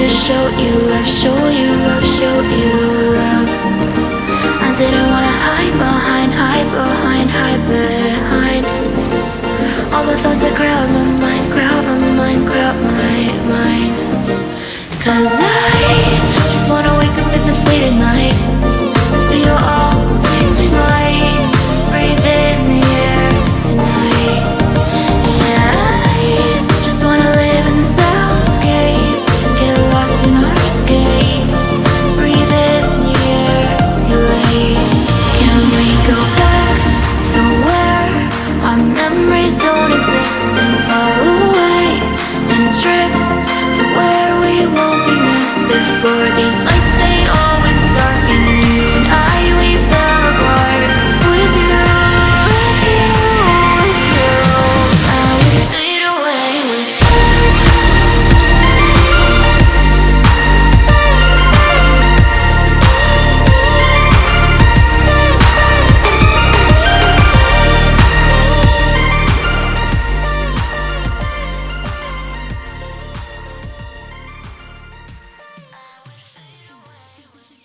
show you love, show you love, show you love. I didn't wanna hide behind, hide behind, hide behind all the thoughts that crowd my mind, crowd my mind, crowd my mind. 'Cause I just wanna wake up in the faded night, feel all the things we might, breathe in the air tonight. Yeah, I just wanna live in the soundscape, get lost in our escape, breathe in the air too late. Can we go back to where our memories don't exist and far away and drift to where we won't be missed before these lights